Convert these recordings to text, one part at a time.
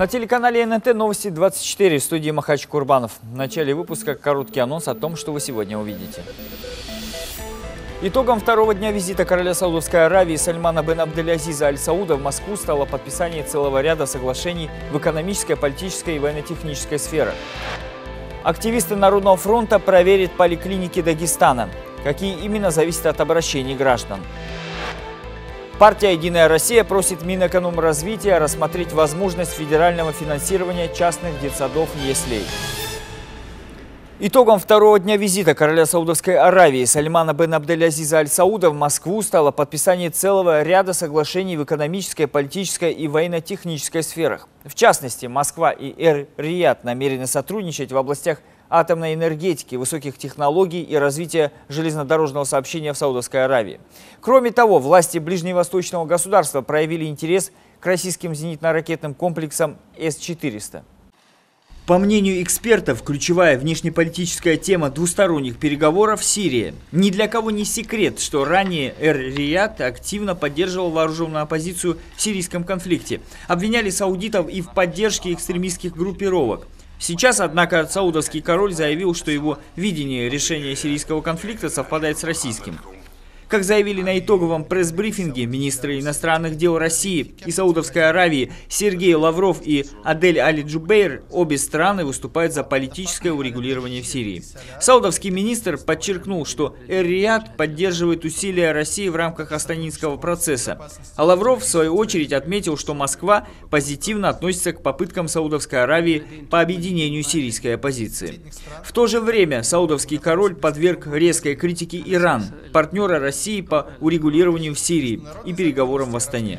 На телеканале ННТ новости 24 в студии Махач Курбанов. В начале выпуска короткий анонс о том, что вы сегодня увидите. Итогом второго дня визита короля Саудовской Аравии Сальмана бен Абдель-Азиза Аль-Сауда в Москву стало подписание целого ряда соглашений в экономической, политической и военно-технической сферах. Активисты Народного фронта проверят поликлиники Дагестана. Какие именно, зависит от обращений граждан. Партия «Единая Россия» просит Минэкономразвития рассмотреть возможность федерального финансирования частных детсадов и яслей. Итогом второго дня визита короля Саудовской Аравии Сальмана бен Абдель-Азиза Аль-Сауда в Москву стало подписание целого ряда соглашений в экономической, политической и военно-технической сферах. В частности, Москва и Эр-Рияд намерены сотрудничать в областях атомной энергетики, высоких технологий и развития железнодорожного сообщения в Саудовской Аравии. Кроме того, власти ближневосточного государства проявили интерес к российским зенитно-ракетным комплексам С-400. По мнению экспертов, ключевая внешнеполитическая тема двусторонних переговоров – Сирия. Ни для кого не секрет, что ранее Эр-Рияд активно поддерживал вооруженную оппозицию в сирийском конфликте. Обвиняли саудитов и в поддержке экстремистских группировок. Сейчас, однако, саудовский король заявил, что его видение решения сирийского конфликта совпадает с российским. Как заявили на итоговом пресс-брифинге министры иностранных дел России и Саудовской Аравии Сергей Лавров и Адель Али-Джубейр, обе страны выступают за политическое урегулирование в Сирии. Саудовский министр подчеркнул, что Эр-Рияд поддерживает усилия России в рамках Астанинского процесса. А Лавров, в свою очередь, отметил, что Москва позитивно относится к попыткам Саудовской Аравии по объединению сирийской оппозиции. В то же время саудовский король подверг резкой критике Иран, партнера России по урегулированию в Сирии и переговорам в Астане.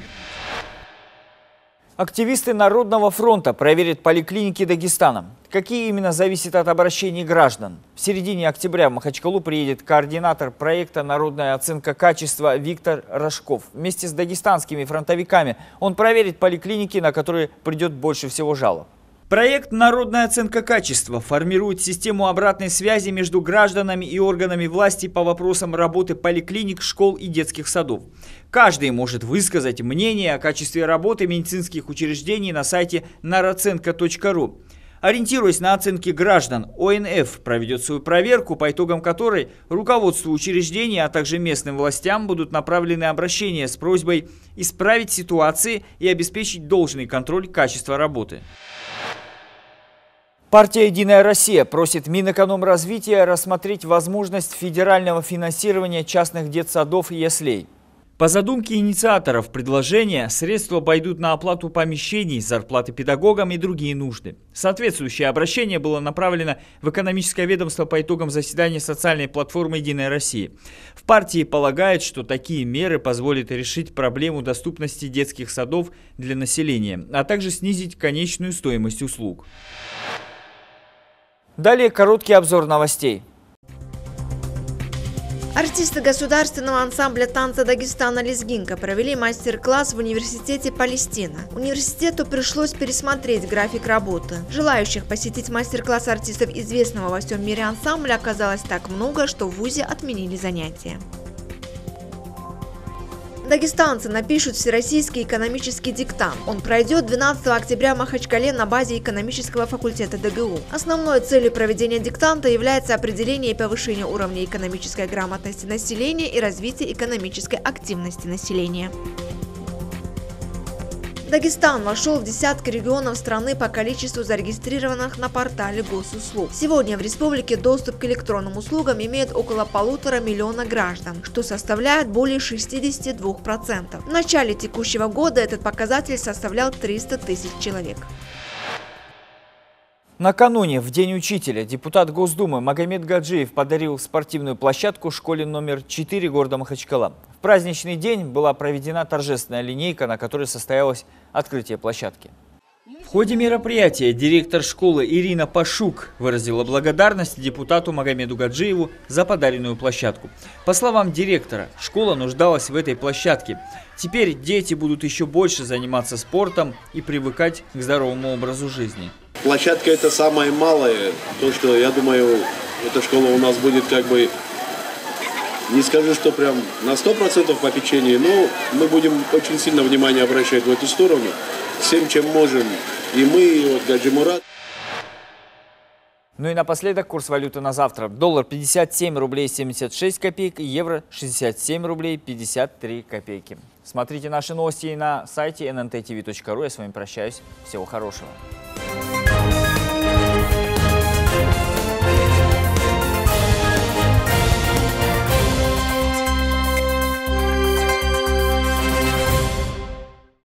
Активисты Народного фронта проверят поликлиники Дагестана. Какие именно, зависит от обращений граждан. В середине октября в Махачкалу приедет координатор проекта «Народная оценка качества» Виктор Рожков. Вместе с дагестанскими фронтовиками он проверит поликлиники, на которые придет больше всего жалоб. Проект «Народная оценка качества» формирует систему обратной связи между гражданами и органами власти по вопросам работы поликлиник, школ и детских садов. Каждый может высказать мнение о качестве работы медицинских учреждений на сайте narocenka.ru. Ориентируясь на оценки граждан, ОНФ проведет свою проверку, по итогам которой руководству учреждений, а также местным властям будут направлены обращения с просьбой исправить ситуации и обеспечить должный контроль качества работы. Партия «Единая Россия» просит Минэкономразвития рассмотреть возможность федерального финансирования частных детсадов и яслей. По задумке инициаторов предложения, средства пойдут на оплату помещений, зарплаты педагогам и другие нужды. Соответствующее обращение было направлено в экономическое ведомство по итогам заседания социальной платформы «Единая Россия». В партии полагают, что такие меры позволят решить проблему доступности детских садов для населения, а также снизить конечную стоимость услуг. Далее короткий обзор новостей. Артисты государственного ансамбля танца Дагестана «Лезгинка» провели мастер-класс в университете Палестина. Университету пришлось пересмотреть график работы. Желающих посетить мастер-класс артистов известного во всем мире ансамбля оказалось так много, что в вузе отменили занятия. Дагестанцы напишут всероссийский экономический диктант. Он пройдет 12 октября в Махачкале на базе экономического факультета ДГУ. Основной целью проведения диктанта является определение и повышение уровня экономической грамотности населения и развитие экономической активности населения. Дагестан вошел в десятки регионов страны по количеству зарегистрированных на портале госуслуг. Сегодня в республике доступ к электронным услугам имеет около 1,5 миллиона граждан, что составляет более 62%. В начале текущего года этот показатель составлял 300 тысяч человек. Накануне, в День учителя, депутат Госдумы Магомед Гаджиев подарил спортивную площадку школе номер 4 города Махачкала. В праздничный день была проведена торжественная линейка, на которой состоялось открытие площадки. В ходе мероприятия директор школы Ирина Пашук выразила благодарность депутату Магомеду Гаджиеву за подаренную площадку. По словам директора, школа нуждалась в этой площадке. Теперь дети будут еще больше заниматься спортом и привыкать к здоровому образу жизни. Площадка — это самое малое, то, что, я думаю, эта школа у нас будет как бы Не скажу, что прям на 100% попечение, но мы будем очень сильно внимание обращать в эту сторону. Всем, чем можем. И мы, и вот Гаджи Мурат. Ну и напоследок курс валюты на завтра. Доллар 57 рублей 76 копеек, евро 67 рублей 53 копейки. Смотрите наши новости на сайте nntv.ru. Я с вами прощаюсь. Всего хорошего.